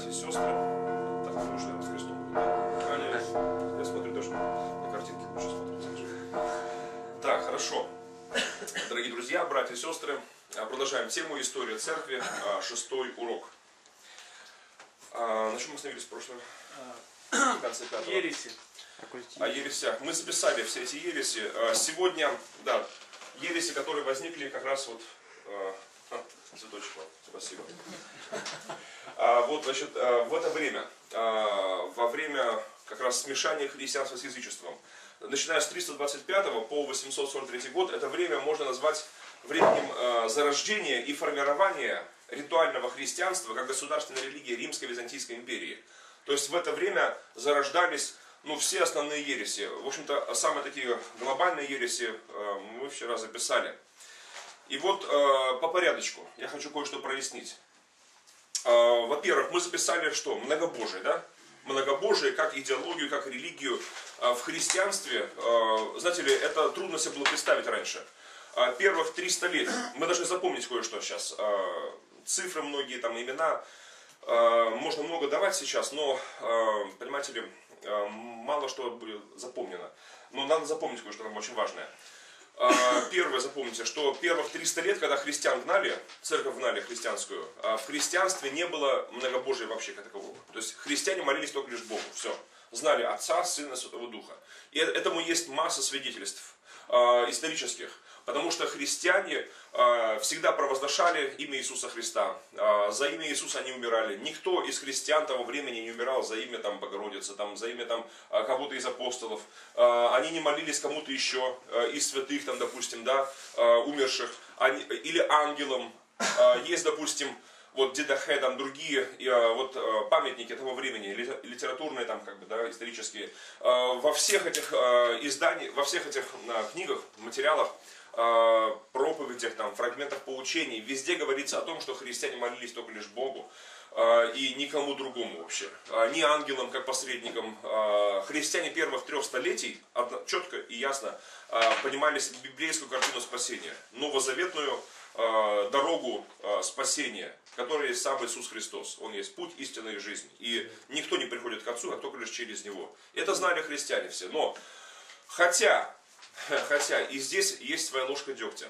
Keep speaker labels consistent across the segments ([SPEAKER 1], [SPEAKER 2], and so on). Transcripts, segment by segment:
[SPEAKER 1] братья и сестры. Так не нужно, с крестом. Я смотрю, даже на картинке лучше смотрится. Так, хорошо. Дорогие друзья, братья и сестры, продолжаем тему «История церкви», 6-й урок. На чем мы остановились в прошлом? В конце 5-го.
[SPEAKER 2] Ереси.
[SPEAKER 1] О ересях. Мы записали все эти ереси. Сегодня, да, ереси, которые возникли как раз вот... Цветочек, спасибо. Вот, значит, в это время, во время как раз смешания христианства с язычеством, начиная с 325 по 843 год, это время можно назвать временем зарождения и формирования ритуального христианства как государственной религии Римской Византийской империи. То есть в это время зарождались все основные ереси. В общем-то, самые такие глобальные ереси мы вчера записали. И вот по порядочку я хочу кое-что прояснить. Во-первых, мы записали что? Многобожие, да? Многобожие как идеологию, как религию в христианстве. Знаете ли, это трудно себе было представить раньше. Первых 300 лет, мы должны запомнить кое-что сейчас. Цифры многие, там имена, можно много давать сейчас, но, понимаете ли, мало что будет запомнено. Но надо запомнить кое-что там очень важное. Первое, запомните, что первых 300 лет, когда христиан гнали, церковь гнали христианскую, в христианстве не было многобожия вообще как такового. То есть христиане молились только лишь Богу, все. Знали Отца, Сына, Святого Духа. И этому есть масса свидетельств исторических. Потому что христиане всегда провозглашали имя Иисуса Христа. За имя Иисуса они умирали. Никто из христиан того времени не умирал за имя Богородицы, за имя кого-то из апостолов. Они не молились кому-то еще из святых, допустим, да, умерших. Или ангелам. Есть, допустим, вот Дедахе, другие памятники того времени, литературные, исторические. Во всех этих изданиях, во всех этих книгах, материалах, проповедях, фрагментах поучений, везде говорится о том, что христиане молились только лишь Богу и никому другому вообще. Ни ангелам, как посредникам. Христиане первых 3 столетий четко и ясно понимали библейскую картину спасения, новозаветную дорогу спасения, который есть сам Иисус Христос. Он есть путь, истина и жизнь. И никто не приходит к Отцу, а только лишь через Него. Это знали христиане все. Но хотя и здесь есть своя ложка дегтя.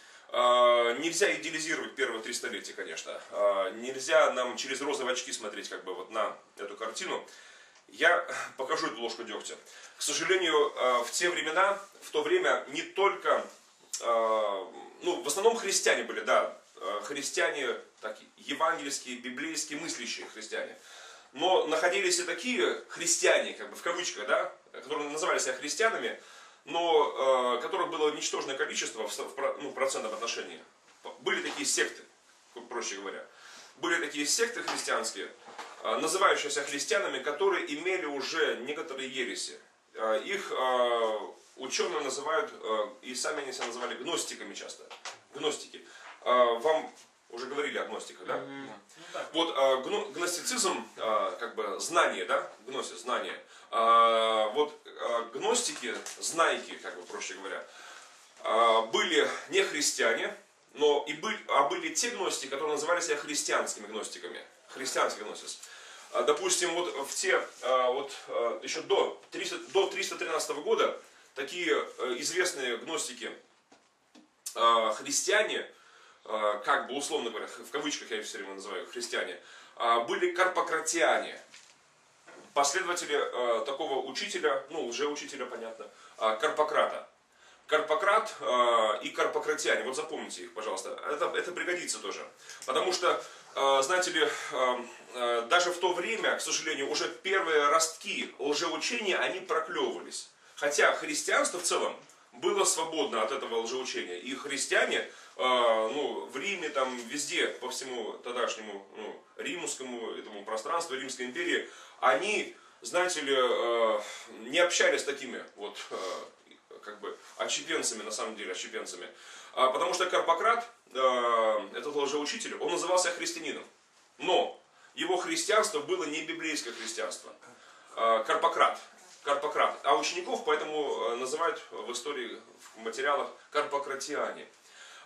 [SPEAKER 1] Нельзя идеализировать первые 3 столетия, конечно. Нельзя нам через розовые очки смотреть на эту картину. Я покажу эту ложку дегтя. К сожалению, в те времена, в то время не только... в основном христиане были, да. Христиане, евангельские, библейские, мыслящие христиане. Но находились и такие христиане, в кавычках, да, которые называли себя христианами, но которых было ничтожное количество в процентном отношении. Были такие секты, проще говоря. Были такие секты христианские, называющиеся христианами, которые имели уже некоторые ереси. Их ученые называют, и сами они себя называли гностиками часто. Гностики. Вам уже говорили о гностиках, да? Вот гностицизм, знание, да? Гносис, знание. Гностики, знайки, проще говоря, были не христиане, были те гностики, которые называли себя христианскими гностиками. Христианский гносис. Допустим, еще до 313 года такие известные гностики, христиане, условно говоря, в кавычках я их все время называю, христиане, были карпократиане. Последователи такого учителя, лжеучителя, понятно, Карпократа. Карпократ и карпократиане, вот запомните их, пожалуйста, это пригодится тоже. Потому что, знаете ли, даже в то время, к сожалению, уже первые ростки лжеучения, они проклевывались. Хотя христианство в целом было свободно от этого лжеучения. И христиане в Риме, везде, по всему тогдашнему римскому этому пространству, Римской империи, они, знаете ли, не общались с такими отщепенцами, на самом деле, отщепенцами. Потому что Карпократ, этот лжеучитель, он назывался христианином. Но его христианство было не библейское христианство. Карпократ. А учеников поэтому называют в истории, в материалах карпократиане.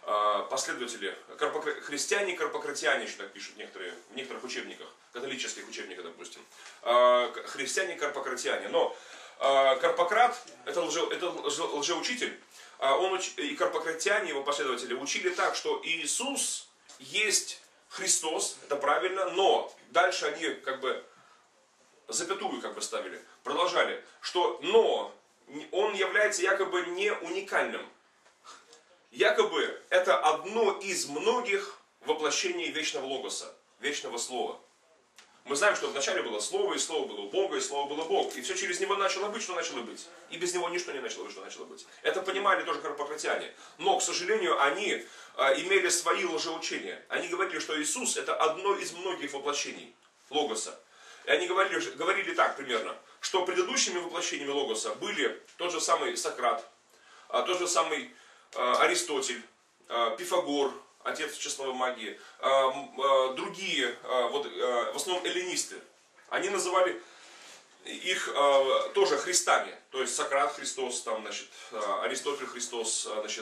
[SPEAKER 1] последователи, христиане-карпократиане, еще так пишут в некоторых учебниках, католических учебниках, допустим. Христиане-карпократиане. Но Карпократ, это лжеучитель, и карпократиане, его последователи, учили так, что Иисус есть Христос, это правильно, но дальше они как бы запятую как бы ставили, продолжали, что но он является якобы не уникальным. Якобы это одно из многих воплощений вечного логоса, вечного слова. Мы знаем, что вначале было слово, и слово было у Бога, и слово было Бог. И все через него начало быть, что начало быть. И без него ничто не начало быть, что начало быть. Это понимали тоже карпократиане. Но, к сожалению, они имели свои лжеучения. Они говорили, что Иисус это одно из многих воплощений логоса. И они говорили так примерно, что предыдущими воплощениями логоса были тот же самый Сократ, тот же самый Аристотель, Пифагор, отец числовой магии, другие, в основном эллинисты, они называли их тоже Христами. То есть Сократ Христос, Аристотель Христос,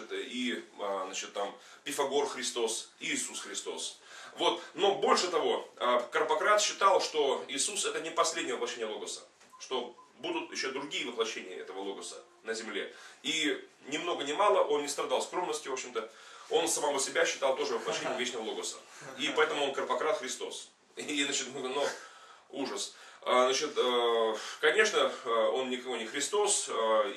[SPEAKER 1] Пифагор Христос, Иисус Христос. Но больше того, Карпократ считал, что Иисус это не последнее воплощение Логоса, что будут еще другие воплощения этого Логоса на земле. И ни много ни мало он не страдал скромностью, в общем-то. Он самого себя считал тоже воплощением вечного Логоса. И поэтому он Карпократ Христос. И, ужас. Конечно, он никого не Христос,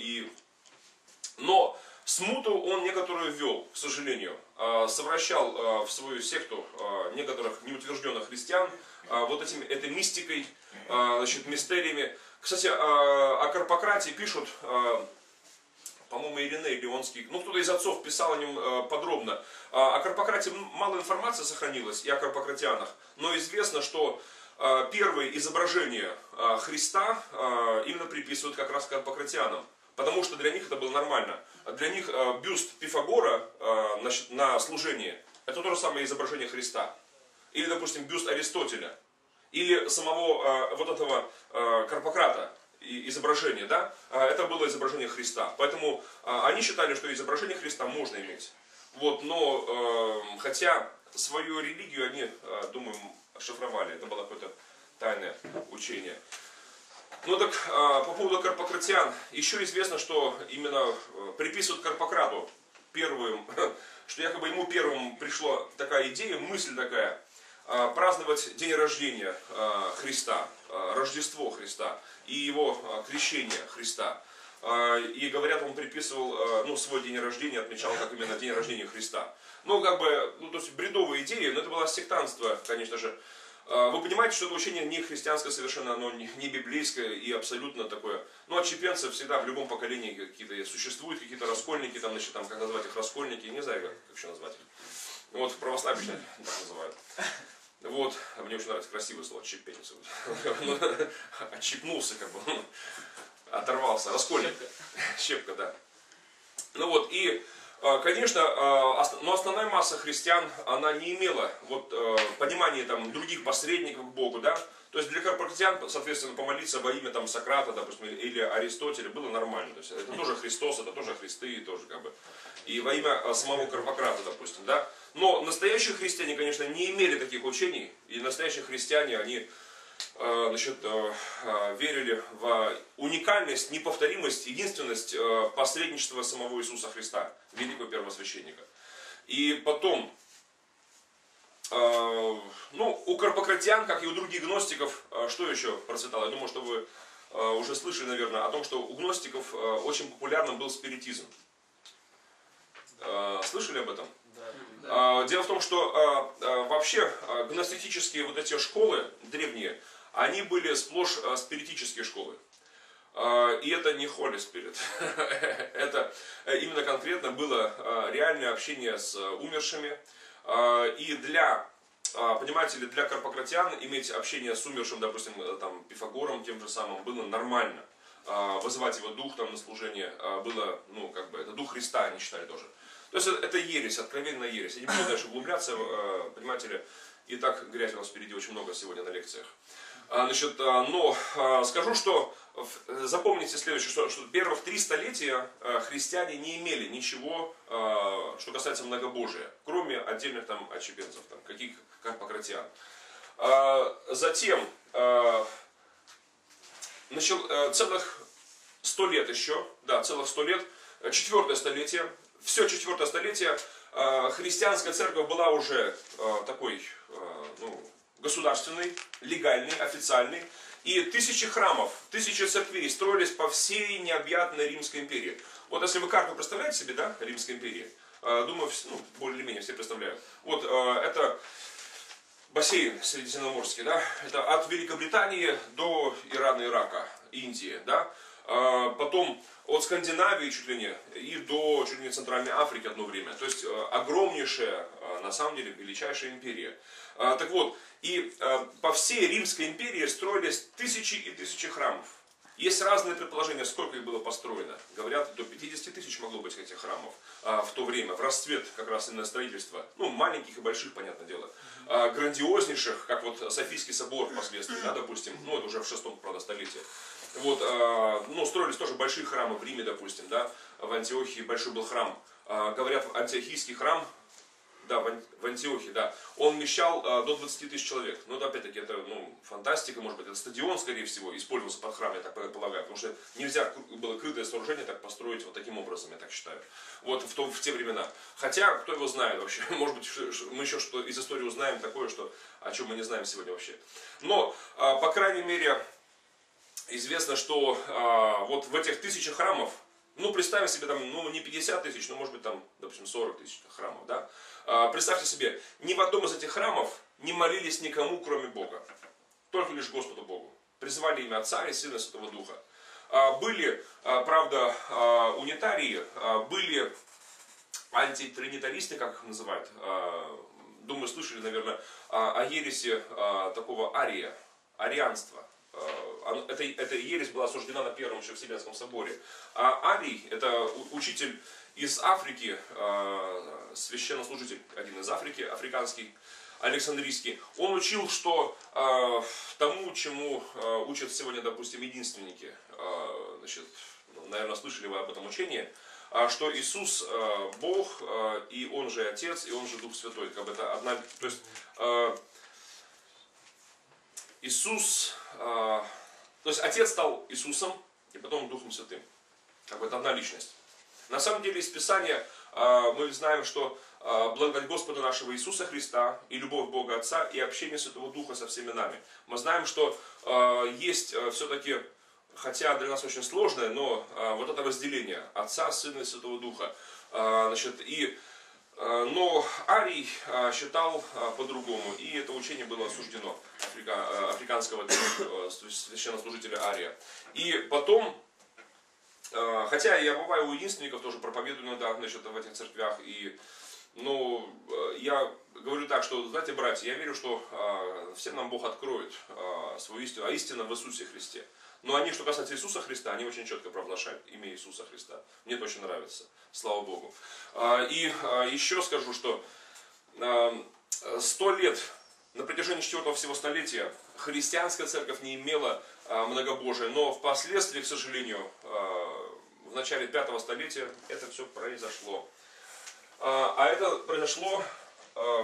[SPEAKER 1] но смуту он некоторую ввел, к сожалению. Совращал в свою секту некоторых неутвержденных христиан этой мистикой, мистериями. Кстати, о Карпократе пишут, по-моему, Ириней Леонский, кто-то из отцов писал о нем подробно. О Карпократе мало информации сохранилось, и о карпократианах, но известно, что первые изображения Христа именно приписывают как раз карпократианам, потому что для них это было нормально. Для них бюст Пифагора на служении это то же самое изображение Христа. Или, допустим, бюст Аристотеля. Или самого этого Карпократа изображение, да? Это было изображение Христа. Поэтому они считали, что изображение Христа можно иметь. Но хотя свою религию они, думаю, шифровали. Это было какое-то тайное учение. По поводу карпократиан. Еще известно, что именно приписывают Карпократу первым, что якобы ему первым пришла такая идея, мысль такая, праздновать день рождения Христа, Рождество Христа и его крещение Христа. И говорят, он приписывал свой день рождения, отмечал как именно день рождения Христа. То есть бредовая идея, но это было сектантство, конечно же. Вы понимаете, что это учение не христианское совершенно, оно не библейское и абсолютно такое. Отщепенцы всегда в любом поколении какие-то существуют, какие-то раскольники, как назвать их раскольники, не знаю, как еще назвать их. В православии так называют. Мне очень нравится красивое слово, отщепенец. Отщепнулся, оторвался, раскольник. Щепка, да. Конечно, но основная масса христиан, она не имела понимания других посредников к Богу, да. То есть для карпократиан, соответственно, помолиться во имя Сократа, допустим, или Аристотеля было нормально. То есть это тоже Христос, это тоже Христы, тоже и во имя самого Карпократа, допустим, да. Но настоящие христиане, конечно, не имели таких учений, и настоящие христиане, они верили в уникальность, неповторимость, единственность посредничества самого Иисуса Христа, великого первосвященника. И потом, у карпократиан, как и у других гностиков, что еще процветало? Я думаю, что вы уже слышали, наверное, о том, что у гностиков очень популярным был спиритизм. Слышали об этом? Да. Дело в том, что вообще гностические эти школы древние, они были сплошь спиритические школы. И это не Holy Spirit. Это именно конкретно было реальное общение с умершими. И для карпократиан иметь общение с умершим, допустим, Пифагором тем же самым, было нормально. Вызывать его дух на служение было, это дух Христа, они считали тоже. То есть это ересь, откровенная ересь. Я не буду дальше углубляться, понимаете ли. И так грязи у нас впереди очень много сегодня на лекциях. Но скажу, что запомните следующее, что первых 3 столетия христиане не имели ничего, что касается многобожия, кроме отдельных там отщепенцев, там, каких как пакратиан. Затем целых 100 лет еще, да, целых 100 лет, 4 столетие, все 4 столетие христианская церковь была уже такой, государственной, легальной, официальной. И тысячи храмов, тысячи церквей строились по всей необъятной Римской империи. Вот если вы карту представляете себе, да, Римской империи, думаю, более-менее все представляют. Вот это бассейн Средиземноморский, да, это от Великобритании до Ирана, Ирака, Индии, да. Потом от Скандинавии чуть ли не и до чуть ли не Центральной Африки одно время. То есть огромнейшая, на самом деле, величайшая империя. Так вот, и по всей Римской империи строились тысячи и тысячи храмов. Есть разные предположения, сколько их было построено. Говорят, до 50 тысяч могло быть этих храмов в то время, в расцвет как раз именно строительства. Маленьких и больших, понятное дело. Грандиознейших, как вот Софийский собор впоследствии, да, допустим, это уже в 6-м, правда, столетии. Вот, строились тоже большие храмы в Риме, допустим, да, в Антиохии большой был храм. Говорят, антиохийский храм, да, в Антиохии, да, он вмещал до 20 тысяч человек. Но опять-таки это, фантастика, может быть, это стадион, скорее всего, использовался под храм, я так полагаю, потому что нельзя было крытое сооружение так построить вот таким образом, я так считаю. Вот в те времена. Хотя, кто его знает вообще, может быть, мы еще что из истории узнаем такое, о чем мы не знаем сегодня вообще. Но, по крайней мере, известно, что вот в этих тысячах храмов, представим себе там, не 50 тысяч, но может быть там, допустим, 40 тысяч храмов, да. Представьте себе, ни в одном из этих храмов не молились никому, кроме Бога. Только лишь Господу Богу. Призывали имя Отца и Сына и Святого Духа. Были, правда, унитарии, были антитринитаристы, как их называют. Думаю, слышали, наверное, о ереси такого арианства. Эта ересь была осуждена на Первом еще Вселенском соборе. А Арий, это учитель из Африки, священнослужитель, один из Африки, африканский, Александрийский, он учил, что тому, чему учат сегодня, допустим, единственники, наверное, слышали вы об этом учении, что Иисус Бог, и Он же Отец, и Он же Дух Святой. Как бы это одна, то есть Иисус, то есть Отец стал Иисусом, и потом Духом Святым. Как бы это одна личность. На самом деле из Писания мы знаем, что благодать Господа нашего Иисуса Христа и любовь Бога Отца и общение Святого Духа со всеми нами. Мы знаем, что есть все-таки, хотя для нас очень сложное, но вот это разделение Отца, Сына и Святого Духа. Но Арий считал по-другому, и это учение было осуждено африканского священнослужителя Ария. И потом, хотя я бываю у единственников, тоже проповедую иногда в этих церквях, и я говорю так, что, знаете, братья, я верю, что всем нам Бог откроет свою истину, а истина в Иисусе Христе. Но они, что касается Иисуса Христа, они очень четко провозглашают имя Иисуса Христа. Мне это очень нравится, слава Богу. И еще скажу, что 100 лет, на протяжении 4-го всего столетия, христианская церковь не имела многобожия, но впоследствии, к сожалению, в начале 5-го столетия это все произошло. А это произошло в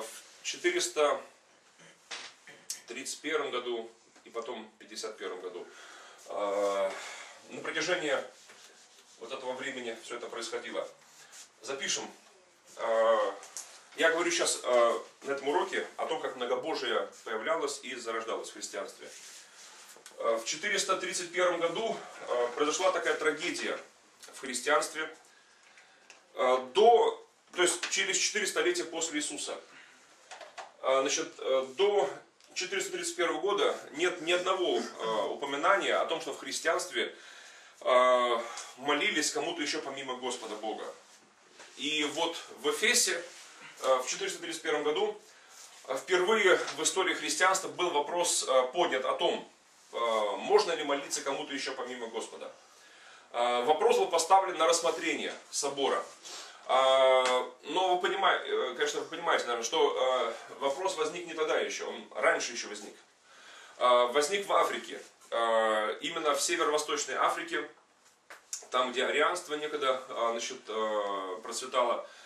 [SPEAKER 1] 431 году и потом в 51 году. На протяжении вот этого времени все это происходило. Запишем. Я говорю сейчас на этом уроке о том, как многобожие появлялось и зарождалось в христианстве. В 431 году произошла такая трагедия в христианстве. То есть через 4 столетия после Иисуса. До 431 года нет ни одного упоминания о том, что в христианстве молились кому-то еще помимо Господа Бога. И вот в Эфесе в 431 году впервые в истории христианства был вопрос поднят о том, можно ли молиться кому-то еще помимо Господа. Вопрос был поставлен на рассмотрение собора. Но вы понимаете, наверное, что вопрос возник не тогда еще, он раньше еще возник. возник в Африке. Именно в северо-восточной Африке, там, где арианство некогда процветало.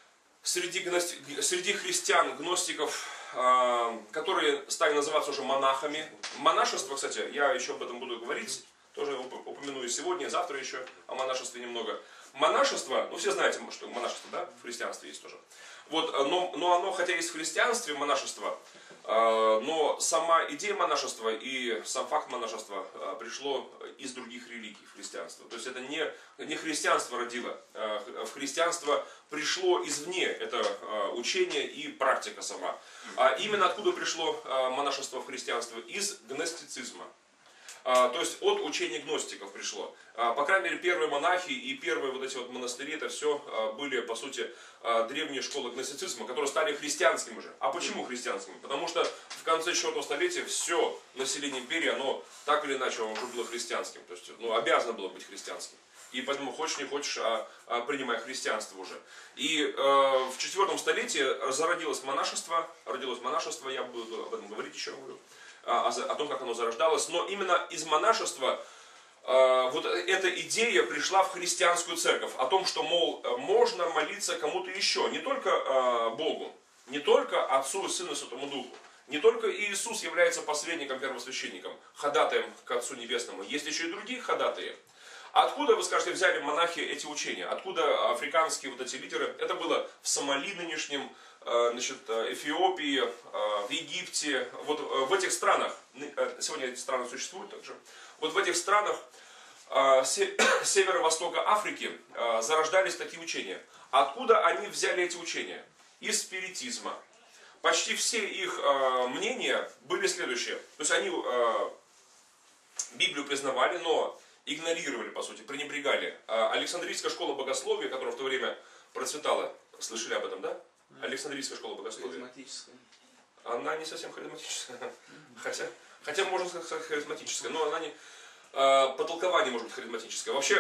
[SPEAKER 1] Среди христиан, гностиков, которые стали называться уже монахами. Монашество, кстати, я еще об этом буду говорить, тоже упомяну и сегодня, и завтра еще о монашестве немного. Монашество, ну все знаете, что монашество, да, в христианстве есть тоже. Вот, но оно, хотя есть в христианстве монашество, но сама идея монашества и сам факт монашества пришло из других религий в христианство. То есть это не христианство родило, в христианство пришло извне это учение и практика сама. А именно откуда пришло монашество в христианство? Из гностицизма. То есть от учения гностиков пришло. По крайней мере, первые монахи и первые вот эти вот монастыри, это все были, по сути, древние школы гностицизма, которые стали христианскими уже. А почему христианскими? Потому что в конце 4 столетия все население империи, оно так или иначе уже было христианским. То есть, обязано было быть христианским. И поэтому хочешь не хочешь, принимай христианство уже. И в 4 столетии зародилось монашество, я буду об этом говорить еще, о том, как оно зарождалось. Но именно из монашества вот эта идея пришла в христианскую церковь. О том, что, мол, можно молиться кому-то еще. Не только Богу, не только Отцу и Сыну и Святому Духу. Не только Иисус является посредником, первосвященником, ходатаем к Отцу Небесному. Есть еще и другие ходатаи. Откуда, вы скажете, взяли монахи эти учения? Откуда африканские вот эти лидеры? Это было в Сомали нынешнем, Эфиопии, в Египте, вот в этих странах, сегодня эти страны существуют также, вот в этих странах северо-востока Африки зарождались такие учения. Откуда они взяли эти учения? Из спиритизма. Почти все их мнения были следующие. То есть они Библию признавали, но игнорировали, по сути, пренебрегали. Александрийская школа богословия, которая в то время процветала, слышали об этом, да? Александрийская школа богословия.
[SPEAKER 2] Харизматическая.
[SPEAKER 1] Она не совсем харизматическая. Хотя можно сказать харизматическая, но она не... По толкованию может быть харизматическая. Вообще,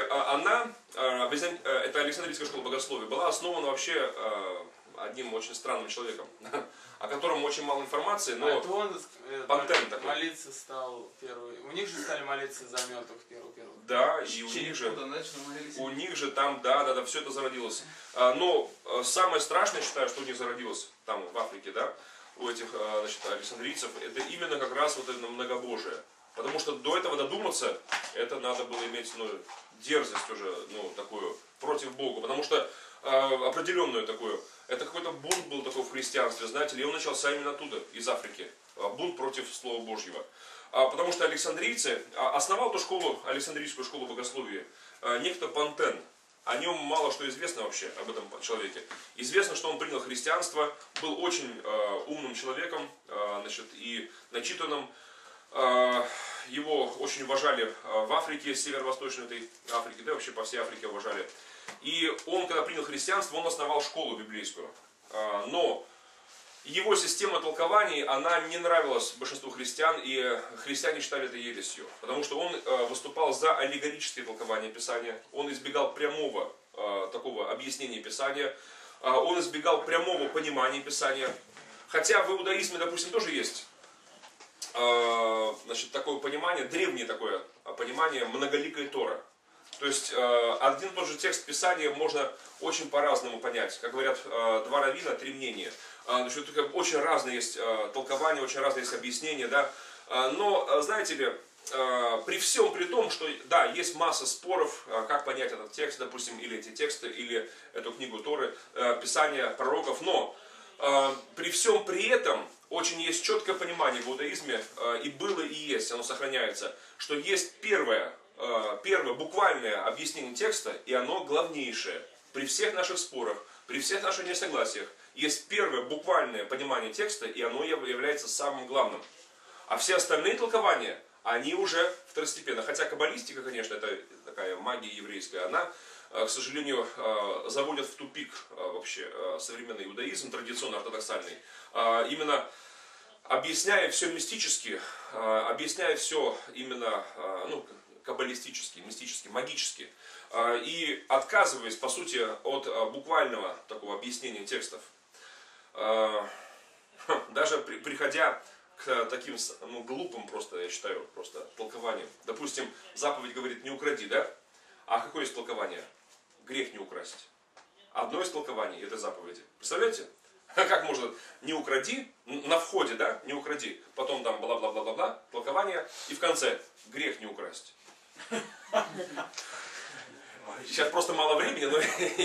[SPEAKER 1] это Александрийская школа богословия, была основана вообще одним очень странным человеком, о котором очень мало информации, но
[SPEAKER 2] это он
[SPEAKER 1] пантен такой.
[SPEAKER 2] молиться стал первый. У них же стали молиться за мертвых первый.
[SPEAKER 1] Да, и у них же там, да, все это зародилось. Но самое страшное, я считаю, что у них зародилось там в Африке, да, у этих, александрийцев, это именно как раз вот это многобожие. Потому что до этого додуматься, это надо было иметь, дерзость уже, такую, против Бога. Потому что определенную такую, это какой-то бунт был такой в христианстве, знаете ли, и он начался именно оттуда, из Африки. Бунт против Слова Божьего. Потому что александрийцы, основал эту школу, Александрийскую школу богословия, некто Пантен. О нем мало что известно вообще, об этом человеке. Известно, что он принял христианство, был очень умным человеком, и начитанным. Его очень уважали в Африке, северо-восточной этой Африке, да, вообще по всей Африке уважали. И он, когда принял христианство, он основал школу библейскую. Но его система толкований, она не нравилась большинству христиан, и христиане считали это ересью. Потому что он выступал за аллегорические толкования Писания, он избегал прямого такого объяснения Писания, он избегал прямого понимания Писания. Хотя в иудаизме, допустим, тоже есть такое понимание, древнее такое понимание многоликой Тора. То есть один и тот же текст Писания можно очень по-разному понять. Как говорят два раввина, три мнения. Очень разные есть толкования, очень разные есть объяснения. Да? Но, знаете ли, при всем при том, что да, есть масса споров, как понять этот текст, допустим, или эти тексты, или эту книгу Торы, Писания пророков, но при всем при этом очень есть четкое понимание в иудаизме, и было, и есть, оно сохраняется, что есть первое буквальное объяснение текста, и оно главнейшее. При всех наших спорах, при всех наших несогласиях, есть первое буквальное понимание текста, и оно является самым главным. А все остальные толкования, они уже второстепенно. Хотя каббалистика, конечно, это такая магия еврейская, она, к сожалению, заводит в тупик вообще современный иудаизм, традиционно-ортодоксальный. Именно объясняя все мистически, объясняя все именно каббалистически, мистически, магически, и отказываясь, по сути, от буквального такого объяснения текстов. Даже приходя к таким, ну, глупым просто, я считаю, просто толкованиям. Допустим, заповедь говорит не укради, да? А какое есть толкование? Грех не украсть. Одно из толкований этой заповеди. Представляете? Как можно не укради, на входе, да, не укради, потом там бла-бла-бла-бла-бла, толкование, и в конце грех не украсть. Сейчас просто мало времени, но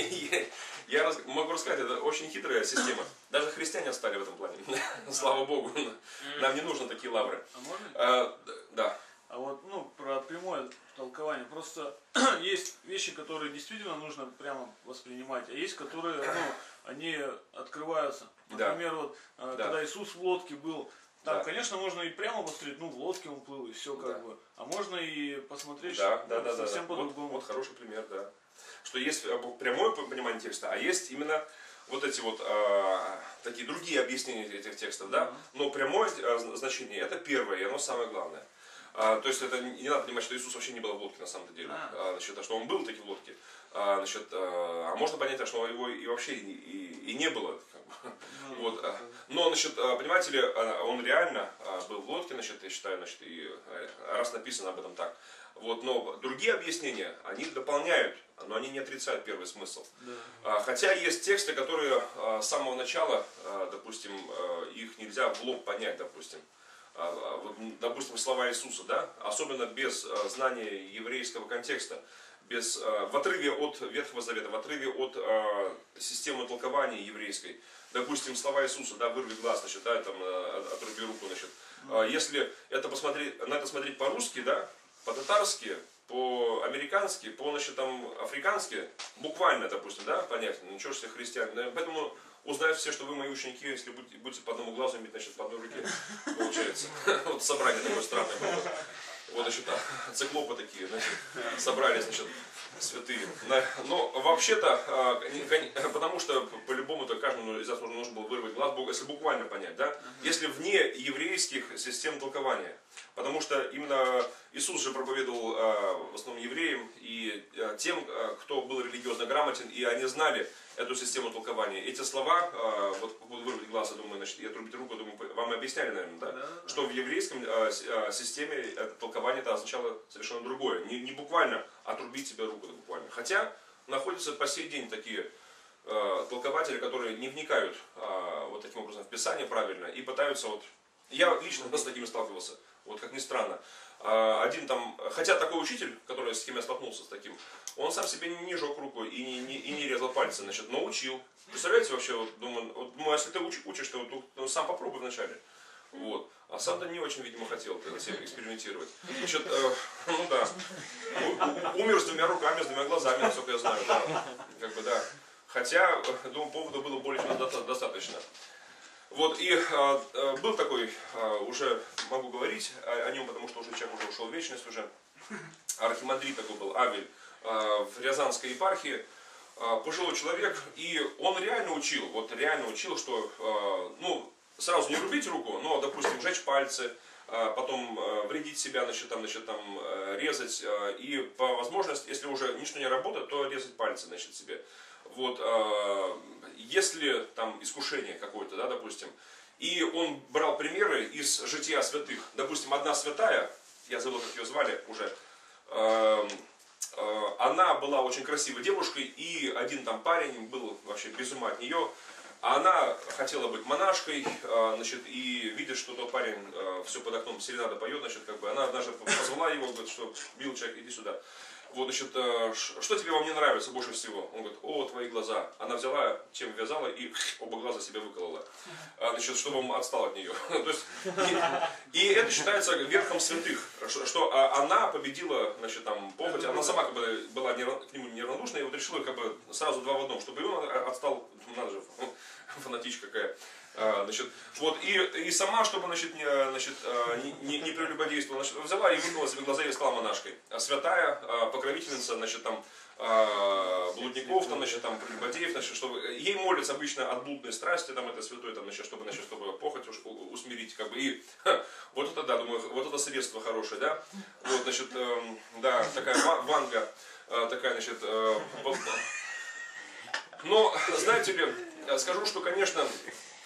[SPEAKER 1] я могу рассказать, это очень хитрая система. Даже христиане отстали в этом плане. Слава Богу. Нам не нужны такие лавры.
[SPEAKER 3] А можно?
[SPEAKER 1] Да.
[SPEAKER 3] А вот, ну, про прямое толкование. Просто есть вещи, которые действительно нужно прямо воспринимать, а есть, которые, ну, они открываются. Например,
[SPEAKER 1] Да.
[SPEAKER 3] вот,
[SPEAKER 1] Да.
[SPEAKER 3] когда Иисус в лодке был, там,
[SPEAKER 1] Да.
[SPEAKER 3] конечно, можно и прямо посмотреть, ну, в лодке он плыл, и все как
[SPEAKER 1] Да.
[SPEAKER 3] бы. А можно и посмотреть
[SPEAKER 1] Да.
[SPEAKER 3] совсем по-другому.
[SPEAKER 1] Вот хороший пример, да. Что есть прямое понимание текста, а есть именно вот эти вот такие другие объяснения этих текстов, да. Но прямое значение это первое, и оно самое главное. То есть это не надо понимать, что Иисус вообще не был в лодке на самом деле. Значит, что он был таки в лодке. Значит, а можно понять, что его и вообще и не было. Вот. Но, значит, понимаете ли, он реально был в лодке, значит, я считаю, значит, и раз написано об этом так. Вот, но другие объяснения, они дополняют, но они не отрицают первый смысл. Да. Хотя есть тексты, которые с самого начала, допустим, их нельзя в лоб понять, допустим. Допустим, слова Иисуса, да, особенно без знания еврейского контекста, в отрыве от Ветхого Завета, в отрыве от системы толкования еврейской. Допустим, слова Иисуса, да, вырви глаз, значит, да, там, отруби руку, значит. Если это на это смотреть по-русски, да, по-татарски, по-американски, значит, там, африкански, буквально, допустим, да, понятно, ничего себе христиан. Поэтому узнают все, что вы мои ученики, если будете по одному глазу иметь, значит, по одной руке, получается. Вот собрание такое странное было. Вот, значит, циклопы такие, значит, собрались, значит, святые. Но вообще-то, потому что по-любому-то каждому из нас нужно было вырвать глаз, если буквально понять, да? Если вне еврейских систем толкования. Потому что именно Иисус же проповедовал в основном евреям и тем, кто был религиозно грамотен, и они знали эту систему толкования. Эти слова, вот вырвать глаз, я думаю, значит, и отрубить руку, думаю, вам объясняли, наверное, да? Что в еврейском системе это толкование это означало совершенно другое. Не буквально отрубить себе руку, буквально. Хотя находятся по сей день такие толкователи, которые не вникают вот таким образом в Писание правильно и пытаются вот... Я лично с такими сталкивался, вот как ни странно. Один там, хотя такой учитель, с кем я столкнулся с таким, он сам себе не жег рукой и не резал пальцы, значит, но учил. Представляете, вообще, вот, думаю, если ты учишь, то сам попробуй вначале. Вот. А сам-то не очень, видимо, хотел на себе экспериментировать. Значит, ну да, умер с двумя руками, с двумя глазами, насколько я знаю, да. Как бы, да. Хотя, думаю, повода было более чем достаточно. Вот, и был такой, уже могу говорить о нем, потому что уже человек уже ушел в вечность уже, архимандрит такой был, Авель, в Рязанской епархии, пожилой человек, и он реально учил, что, ну, сразу не рубить руку, но, допустим, жечь пальцы, потом вредить себя, значит, резать, и по возможности, если уже ничто не работает, то резать пальцы, значит, себе. Вот, если там искушение какое-то, да, допустим, и он брал примеры из жития святых, допустим, одна святая, я забыл, как ее звали уже, она была очень красивой девушкой, и один там парень был вообще без ума от нее, она хотела быть монашкой, значит, и видит, что тот парень все под окном серенада поет, значит, как бы, она однажды позвала его, говорит, что мил человек, иди сюда. Вот, значит, что тебе во мне нравится больше всего? Он говорит, о, твои глаза. Она взяла, чем вязала, и оба глаза себе выколола. Значит, чтобы он отстал от нее. То есть, и это считается верхом святых, что она победила, значит, там, похоть. Она сама как бы была к нему неравнодушна, и вот решила как бы сразу два в одном, чтобы и он отстал, надо же, фанатичка какая. Значит, вот, и сама, чтобы, значит, не прелюбодействовала, значит, взяла и выколола себе глаза и стала монашкой. Святая, покровительница, значит, там, блудников, там, значит, там, прелюбодеев, значит, чтобы, ей молятся обычно от блудной страсти, там, это святой, там, значит, чтобы похоть усмирить, как бы, и вот это, да, думаю, вот это средство хорошее, да, вот, значит, да, такая ванга, такая, значит, но, знаете ли, скажу, что, конечно,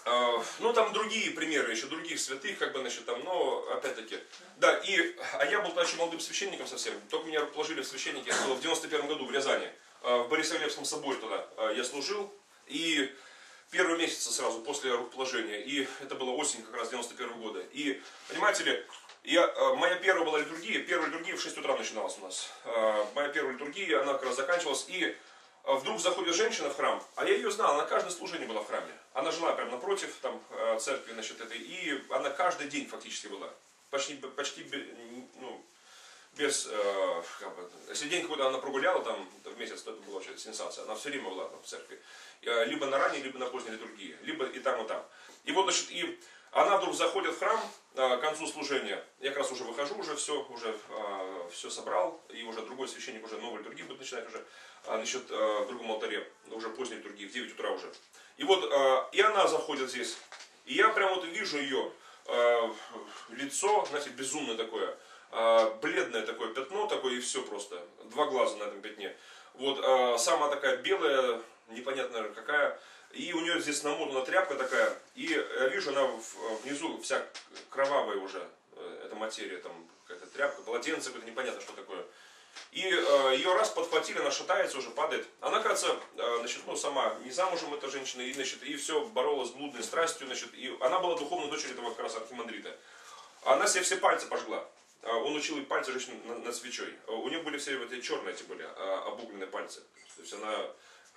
[SPEAKER 1] Ну, там другие примеры, еще других святых, как бы, значит, там, но, опять-таки, да, а я был тогда еще молодым священником совсем, только меня положили в священники, я был в 91 году в Рязани, в Борисоглебском соборе туда я служил, и первые месяцы сразу после рукоположения, и это была осень как раз 91 года, и, понимаете ли, моя первая была литургия, первая литургия в 6 утра начиналась у нас, моя первая литургия, она как раз заканчивалась, и вдруг заходит женщина в храм, а я ее знал, она каждое служение была в храме. Она жила прямо напротив там, церкви, значит, этой, и она каждый день фактически была. Почти ну, без, как бы, если день какой-то она прогуляла там в месяц, то это была вообще сенсация. Она все время была там, в церкви. Либо на ранней, либо на поздней литургии. Либо и там, и там. И вот, значит, и она вдруг заходит в храм к концу служения. Я как раз уже выхожу, уже все собрал. И уже другой священник уже новую литургию будет начинать уже. Значит, в другом алтаре, уже поздней литургии, в 9 утра уже. И вот, и она заходит здесь. И я прям вот вижу ее лицо, знаете, безумное такое. Бледное такое пятно, такое и все просто. 2 глаза на этом пятне. Вот, сама такая белая, непонятно какая. И у нее здесь намотана тряпка такая. И я вижу, она внизу вся кровавая уже. Эта материя, там какая-то тряпка, полотенце какое-то, непонятно что такое. И ее раз подхватили, она шатается, уже падает. Она, кажется, значит, ну, сама не замужем, эта женщина, и, значит, и все боролась с блудной страстью. Значит, и она была духовной дочерью этого как раз архимандрита. Она себе все пальцы пожгла. Он учил пальцы женщины над свечой. У нее были все вот эти черные, эти были, обугленные пальцы. То есть она,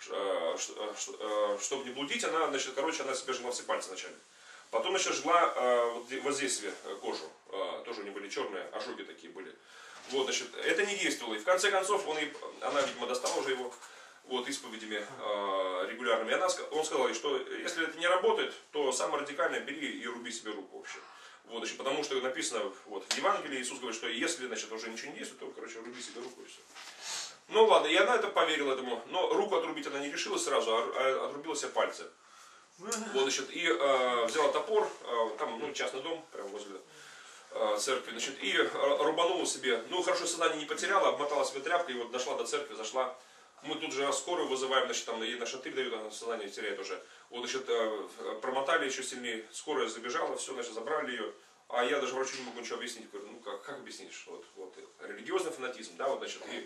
[SPEAKER 1] чтобы не блудить, она, значит, короче, она себе жгла все пальцы вначале. Потом еще жгла вот здесь себе кожу. Тоже у нее были черные, ожоги такие были. Вот, значит, это не действовало. И в конце концов, она, видимо, достала уже его вот, исповедями регулярными. И он сказал ей, что если это не работает, то самое радикальное бери и руби себе руку вообще. Вот, значит, потому что написано вот, в Евангелии, Иисус говорит, что если, значит, уже ничего не действует, то, короче, руби себе руку и все. Ну ладно, и она это поверила этому, но руку отрубить она не решила сразу, а отрубила себе пальцы. Вот, значит, и взяла топор, там, ну, частный дом, прямо возле церкви, значит, и рубанула себе, ну, хорошо, сознание не потеряла, обмотала себе тряпкой, и вот дошла до церкви, зашла. Мы тут же скорую вызываем, значит, там ей на шатырь дают, она сознание теряет уже. Вот, значит, промотали еще сильнее, скорая забежала, все, значит, забрали ее. А я даже врачу не могу ничего объяснить. Говорю, ну как объяснишь? Вот, религиозный фанатизм, да, вот, значит, и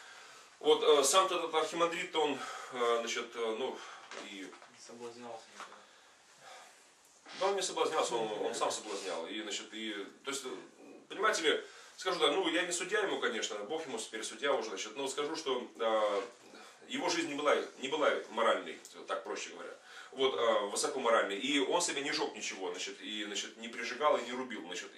[SPEAKER 1] вот сам этот архимандрит, он, значит, ну, и...
[SPEAKER 2] Соблазнялся.
[SPEAKER 1] Да, он не соблазнялся, он сам соблазнял. И, значит, то есть, понимаете ли, скажу так, ну, я не судья ему, конечно, Бог ему теперь судья уже, значит, но скажу, что его жизнь не была моральной, так проще говоря, вот, высокоморальной, и он себе не жег ничего, значит, не прижигал и не рубил, значит,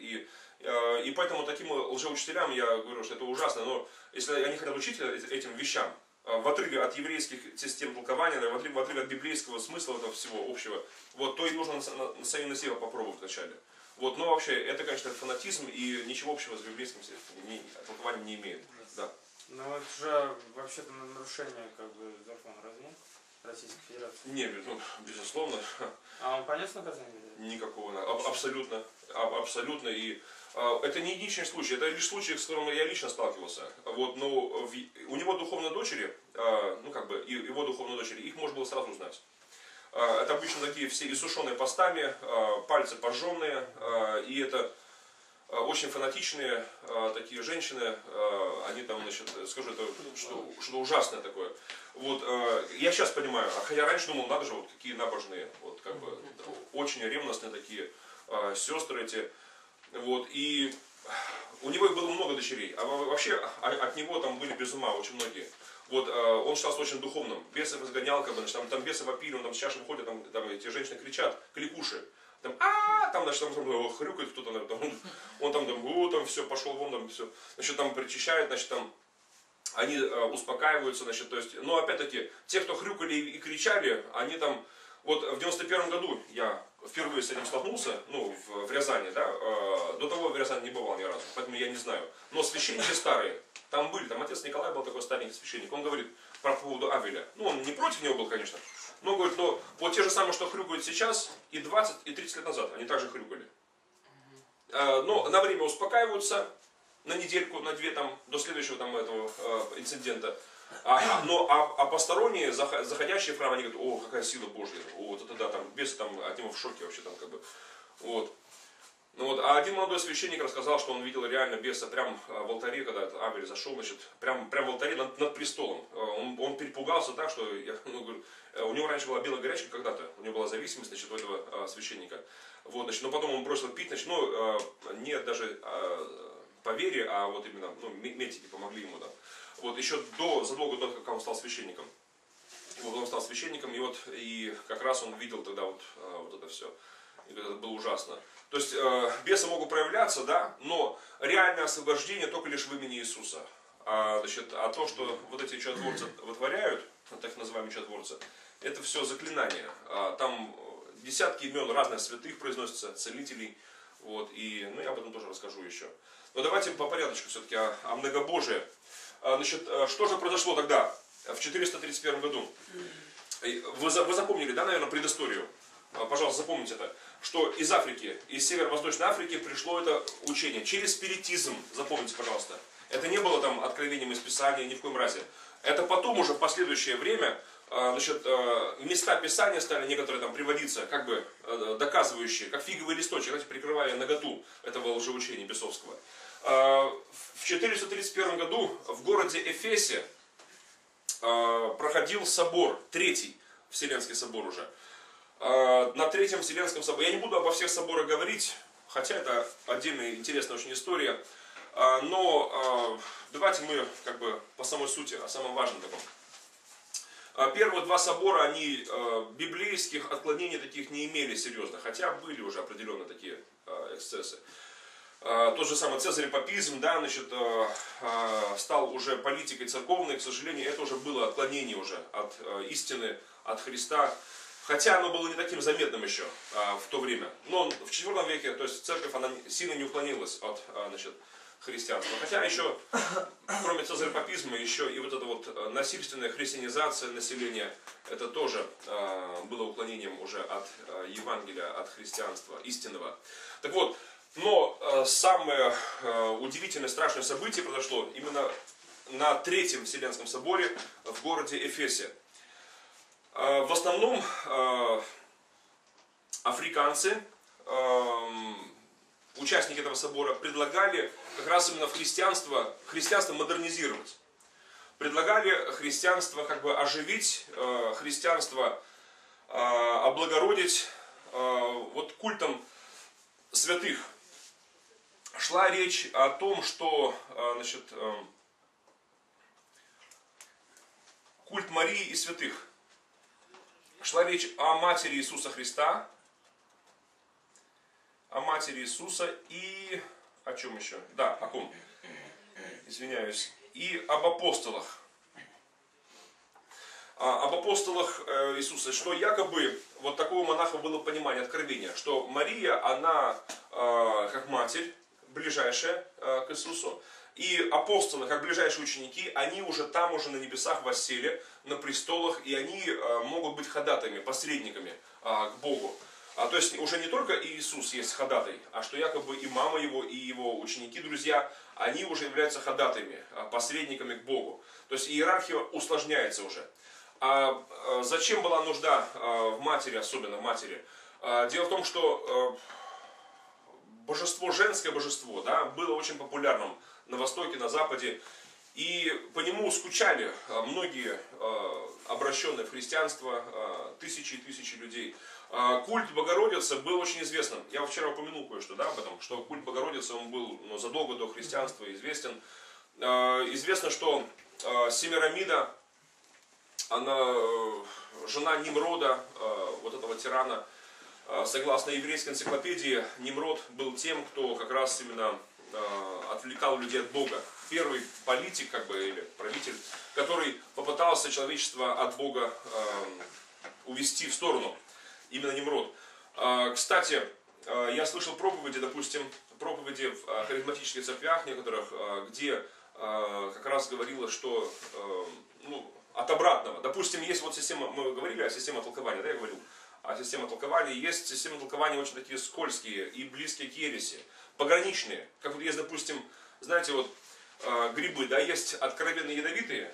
[SPEAKER 1] и поэтому таким лжеучителям я говорю, что это ужасно, но если они хотят учить этим вещам, в отрыве от еврейских систем толкования, в отрыве от библейского смысла этого всего общего, вот, то им нужно самим на себя попробовать вначале. Вот, но вообще, это, конечно, фанатизм и ничего общего с библейским толкованием не имеет. Да.
[SPEAKER 2] Ну это же вообще-то нарушение как бы закона, разве нет? Российской Федерации.
[SPEAKER 1] Не, ну, безусловно.
[SPEAKER 2] А он понес наказание?
[SPEAKER 1] Никакого. Абсолютно. Абсолютно. И это не единичный случай, это лишь случай, с которым я лично сталкивался. Вот, но у него духовные дочери, ну как бы, его духовные дочери, их можно было сразу узнать. Это обычно такие все иссушенные постами, пальцы пожженные, и это очень фанатичные такие женщины, они там, значит, скажу, это что ужасное такое. Вот, я сейчас понимаю, а я раньше думал, надо же, вот какие набожные, вот как бы очень ревностные такие сестры эти, вот, и у него было много дочерей, а вообще от него там были без ума очень многие. Вот, он считался очень духовным, бесов изгонял, как бы, значит, там бесы вопили, он там с чашей выходит, там эти женщины кричат, кликуши. Там, там, значит, там хрюкает кто-то, он там все, пошел вон, там все, значит, там причащает, значит, там, они успокаиваются, значит, то есть, но опять-таки, те, кто хрюкали и кричали, они там, вот в 91 году я впервые с этим столкнулся, ну, в Рязани, да, до того в Рязани не бывал ни разу, поэтому я не знаю, но священники старые, там были, там отец Николай был такой старенький священник, он говорит по поводу Авеля, ну, он не против него был, конечно, но говорит, но вот те же самые, что хрюкают сейчас, и 20, и 30 лет назад, они также хрюкали. Но на время успокаиваются, на недельку, на 2, там, до следующего там, этого инцидента. А посторонние, заходящие в храм, они говорят: о, какая сила Божья, о, вот это да, там бес там от него в шоке вообще там как бы. Вот. Ну вот, а один молодой священник рассказал, что он видел реально беса прям в алтаре, когда Авель зашел, значит, прям в алтаре над престолом. Он перепугался так, что говорю, у него раньше была белая горячка когда-то, у него была зависимость, значит, у этого священника. Вот, значит, но потом он бросил пить, значит, не даже по вере, а вот именно, медики помогли ему, да. Вот, еще задолго до того, как он стал священником. Вот он стал священником, и как раз он видел тогда вот это все. И это было ужасно. То есть бесы могут проявляться, да, но реальное освобождение только лишь в имени Иисуса. А то, что вот эти чудотворцы вытворяют, так называемые чудотворцы, это все заклинания. Там десятки имен разных святых произносятся, целителей. Вот, и я об этом тоже расскажу еще. Но давайте по порядочку все-таки о многобожии. Значит, что же произошло тогда, в 431 году? Вы запомнили, да, наверное, предысторию? Пожалуйста, запомните это. Что из Африки, из Северо-Восточной Африки пришло это учение через спиритизм. Запомните, пожалуйста. Это не было там откровением из Писания, ни в коем разе. Это потом уже в последующее время, места Писания стали некоторые там приводиться, как бы доказывающие, как фиговый листочек, знаете, прикрывая наготу этого лжеучения бесовского. В 431 году в городе Эфесе проходил собор, Третий Вселенский собор уже. На Третьем Вселенском соборе, я не буду обо всех соборах говорить, хотя это отдельная интересная очень история, но давайте мы как бы по самой сути, о самом важном таком. Первые два собора, они библейских отклонений таких не имели серьезно, хотя были уже определенно такие эксцессы. Тот же самый цезарепапизм, да, значит, стал уже политикой церковной, к сожалению, это уже было отклонение уже от истины, от Христа. Хотя оно было не таким заметным еще в то время. Но в IV веке, то есть церковь, она сильно не уклонилась от христианства. Хотя еще, кроме цезарепапизма, еще и вот эта вот насильственная христианизация населения, это тоже было уклонением уже от Евангелия, от христианства истинного. Так вот, но самое удивительное, страшное событие произошло именно на Третьем Вселенском соборе в городе Эфесе. В основном африканцы, участники этого собора, предлагали как раз именно христианство модернизировать. Предлагали христианство как бы оживить, христианство облагородить вот культом святых. Шла речь о том, что культ Марии и святых. Шла речь о матери Иисуса Христа, о матери Иисуса и о чем еще? Да, о ком? Извиняюсь. И об апостолах. Об апостолах Иисуса, что якобы вот такого монаха было понимание, откровение, что Мария, она как матерь, ближайшая к Иисусу, и апостолы, как ближайшие ученики, они уже там, уже на небесах воссели, на престолах, и они могут быть ходатаями, посредниками к Богу. То есть уже не только Иисус есть ходатай, а что якобы и мама его, и его ученики, друзья, они уже являются ходатаями, посредниками к Богу. То есть иерархия усложняется уже. А зачем была нужда в матери, особенно в матери? Дело в том, что божество, женское божество, да, было очень популярным на Востоке, на Западе. И по нему скучали многие обращенные в христианство, тысячи и тысячи людей. Культ Богородицы был очень известным. Я вчера упомянул кое-что, да, об этом, что культ Богородицы он был задолго до христианства известен. Известно, что Семирамида, она жена Нимрода, вот этого тирана. Согласно еврейской энциклопедии, Нимрод был тем, кто как раз именно отвлекал людей от Бога. Первый политик, как бы, или правитель, который попытался человечество от Бога увести в сторону. Именно Нимрод. Кстати, я слышал проповеди, допустим, проповеди в харизматических церквях некоторых, где как раз говорилось, что от обратного. Допустим, есть вот система, мы говорили о системе толкования, да, я говорил о системе толкования. Есть системы толкования очень такие скользкие и близкие к ереси, пограничные. Как вот есть, допустим, знаете, вот грибы, да, есть откровенно ядовитые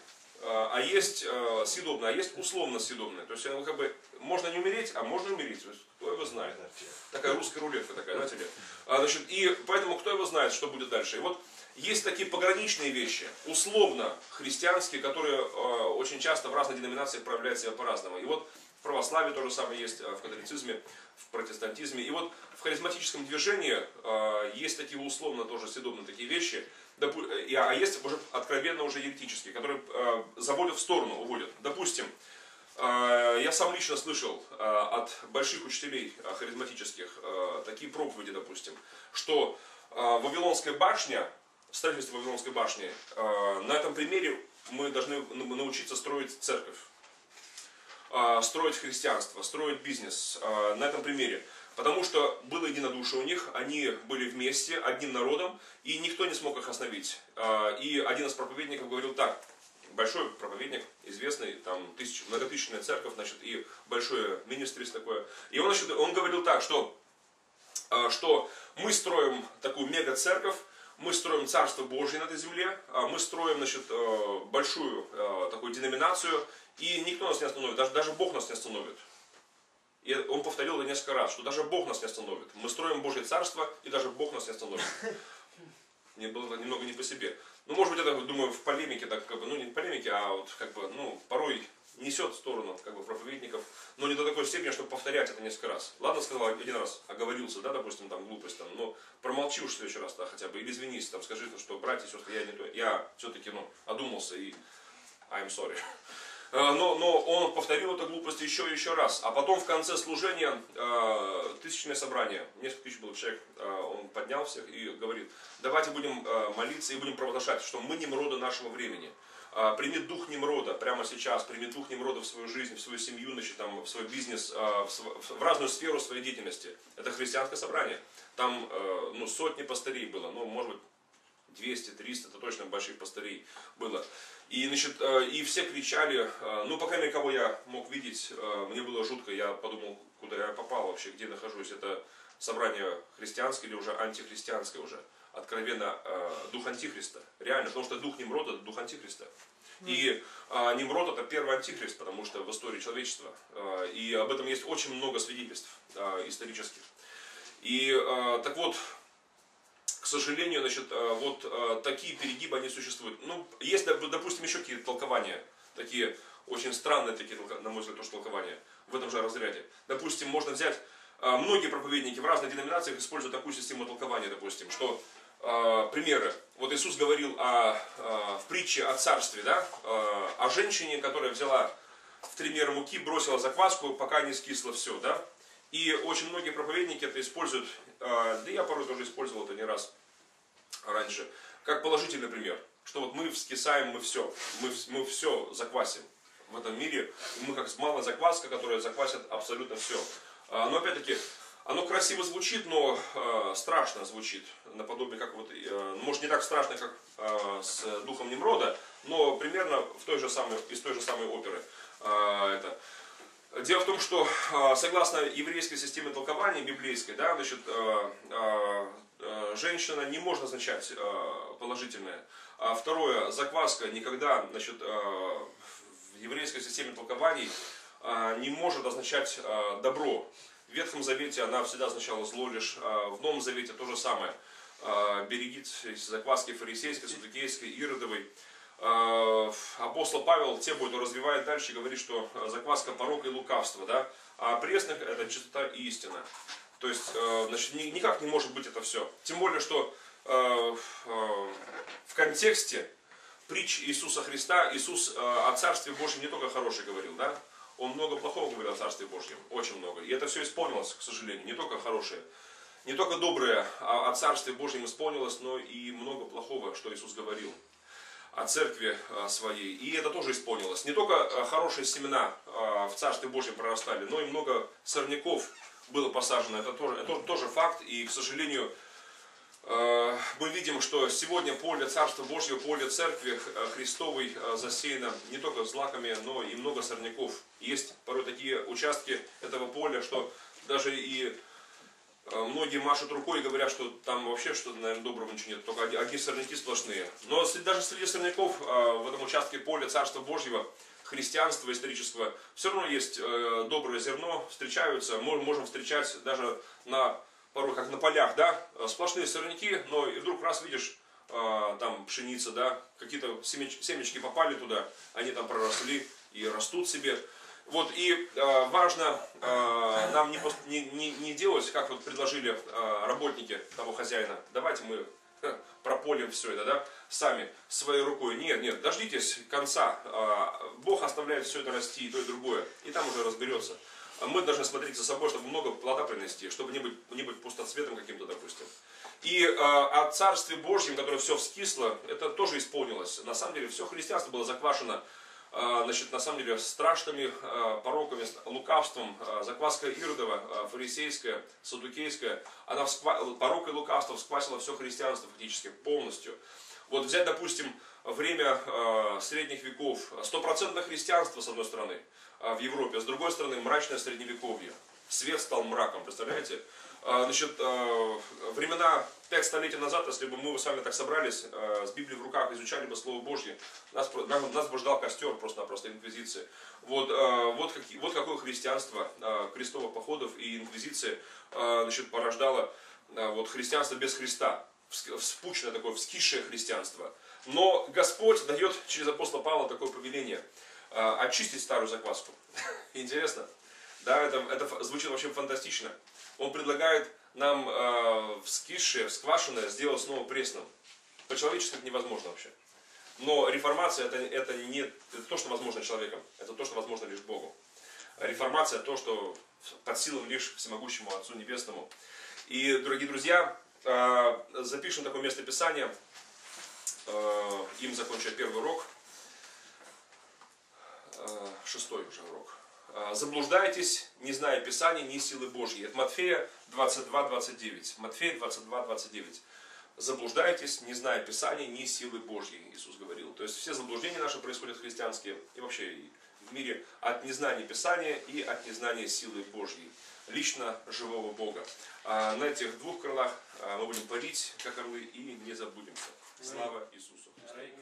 [SPEAKER 1] а есть съедобное, а есть условно съедобное. То есть как бы можно не умереть, а можно умереть. То есть, кто его знает. Такая русская рулетка такая, да, тебе. Значит, и поэтому кто его знает, что будет дальше. И вот есть такие пограничные вещи, условно христианские, которые очень часто в разных деноминациях проявляют себя по-разному. И вот в православии то же самое есть, в католицизме, в протестантизме. И вот в харизматическом движении есть такие условно тоже съедобные такие вещи, а есть уже откровенно уже еретические, которые заводят в сторону, уводят. Допустим, я сам лично слышал от больших учителей харизматических такие проповеди, допустим, что Вавилонская башня, строительство Вавилонской башни, на этом примере мы должны научиться строить церковь, строить христианство, строить бизнес на этом примере. Потому что было единодушие у них, они были вместе, одним народом, и никто не смог их остановить. И один из проповедников говорил так, большой проповедник, известный, там многотысячная церковь, значит, и большое министрис такое. И он, значит, он говорил так, что мы строим такую мега-церковь, мы строим Царство Божье на этой земле, мы строим, значит, большую такую деноминацию, и никто нас не остановит, даже Бог нас не остановит. И он повторил это несколько раз, что даже Бог нас не остановит. Мы строим Божье Царство, и даже Бог нас не остановит. Мне было немного не по себе. Ну, может быть, это, думаю, в полемике, так как бы, ну, не в полемике, а вот, как бы, ну, порой несет в сторону, как бы, проповедников, но не до такой степени, чтобы повторять это несколько раз. Ладно, сказал один раз, оговорился, да, допустим, там, глупость, там, но промолчи уж в следующий раз, да, хотя бы, или извинись, там, скажи, что, братья и сестры, я все-таки, ну, одумался и I'm sorry. Но он повторил эту глупость еще и еще раз. А потом в конце служения, тысячное собрание, несколько тысяч было человек, он поднял всех и говорит, давайте будем молиться и будем провозглашать, что мы Немроды нашего времени. Прими дух Немрода прямо сейчас, прими дух Немрода в свою жизнь, в свою семью, значит, там, в свой бизнес, в разную сферу своей деятельности. Это христианское собрание. Там ну, сотни пастырей было, ну, может быть, 200, 300, это точно больших пастырей было. И, значит, и все кричали, ну, по крайней мере, кого я мог видеть, мне было жутко, я подумал, куда я попал вообще, где нахожусь. Это собрание христианское или уже антихристианское уже. Откровенно, дух антихриста. Реально, потому что дух Немрода это дух антихриста. И Немрод это первый антихрист, потому что в истории человечества. И об этом есть очень много свидетельств исторических. И так вот, к сожалению, значит, вот такие перегибы, они существуют. Ну, есть, допустим, еще какие-то толкования, такие очень странные, такие, на мой взгляд, тоже толкования в этом же разряде. Допустим, можно взять, многие проповедники в разных деноминациях используют такую систему толкования, допустим, что, примеры, вот Иисус говорил в притче о царстве, да, о женщине, которая взяла в 3 меры муки, бросила закваску, пока не скисло все, да. И очень многие проповедники это используют, да я порой тоже использовал это не раз раньше, как положительный пример, что вот мы вскисаем, мы все заквасим в этом мире, мы как малая закваска, которая заквасит абсолютно все. Но опять-таки, оно красиво звучит, но страшно звучит, наподобие как вот, может не так страшно, как с духом Немрода, но примерно из той же самой оперы. Дело в том, что согласно еврейской системе толкования, библейской, да, значит, женщина не может означать положительное. А второе, закваска никогда, значит, в еврейской системе толкований не может означать добро. В Ветхом Завете она всегда означала зло лишь, в Новом Завете то же самое. Берегитесь закваски фарисейской, саддукейской, иродовой. Апостол Павел тему эту развивает дальше и говорит, что закваска порока и лукавства, да? А пресных это чистота и истина. То есть, значит, никак не может быть это все. Тем более, что в контексте притч Иисуса Христа, Иисус о Царстве Божьем не только хорошее говорил, да? Он много плохого говорил о Царстве Божьем, очень много. И это все исполнилось, к сожалению, не только хорошее. Не только доброе о Царстве Божьем исполнилось, но и много плохого, что Иисус говорил о церкви своей. И это тоже исполнилось. Не только хорошие семена в Царстве Божьем прорастали, но и много сорняков было посажено. Это тоже факт. И, к сожалению, мы видим, что сегодня поле Царства Божьего, поле Церкви Христовой засеяно не только злаками, но и много сорняков. Есть порой такие участки этого поля, что даже и многие машут рукой и говорят, что там вообще что-то, наверное, доброго ничего нет, только одни сорняки сплошные. Но даже среди сорняков в этом участке поля Царства Божьего, христианства исторического, все равно есть доброе зерно, встречаются, мы можем встречать даже порой как на полях, да, сплошные сорняки, но и вдруг раз видишь, там пшеница, да, какие-то семечки попали туда, они там проросли и растут себе. Вот, и важно нам не делать, как вот предложили работники того хозяина, давайте мы прополим все это, да, сами, своей рукой. Нет, дождитесь конца, Бог оставляет все это расти, и то, и другое, и там уже разберется. Мы должны смотреть за собой, чтобы много плода принести, чтобы не быть пустоцветом каким-то, допустим. И о Царстве Божьем, которое все вскисло, это тоже исполнилось. На самом деле, все христианство было заквашено, значит, на самом деле, страшными пороками, лукавством. Закваска Иродова, фарисейская, саддукейская, она порок и лукавство всквасило все христианство фактически полностью. Вот взять, допустим, время средних веков, стопроцентное христианство, с одной стороны, в Европе, а с другой стороны, мрачное средневековье. Свет стал мраком, представляете? Значит, времена 5 столетий назад, если бы мы с вами так собрались, с Библией в руках, изучали бы Слово Божье, нас бы ждал костер просто-напросто инквизиции. Вот какое христианство крестовых походов и инквизиции, значит, порождало вот, христианство без Христа, вспученное такое, вскисшее христианство. Но Господь дает через апостола Павла такое повеление очистить старую закваску. Интересно? Да, это звучит вообще фантастично. Он предлагает нам вскисшее, всквашенное сделать снова пресным. По-человечески это невозможно вообще. Но реформация это не то, что возможно человеком. Это то, что возможно лишь Богу. Реформация то, что под силам лишь всемогущему Отцу Небесному. И, дорогие друзья, запишем такое место Писания. Им закончу первый урок. 6-й уже урок. Заблуждайтесь, не зная Писания, ни силы Божьей. Это Матфея 22:29. Матфея 22:29. Заблуждайтесь, не зная Писания, ни силы Божьей, Иисус говорил. То есть все заблуждения наши происходят христианские и вообще в мире от незнания Писания и от незнания силы Божьей. Лично живого Бога. На этих двух крылах мы будем парить, как орлы, и не забудемся. Слава Иисусу Христу!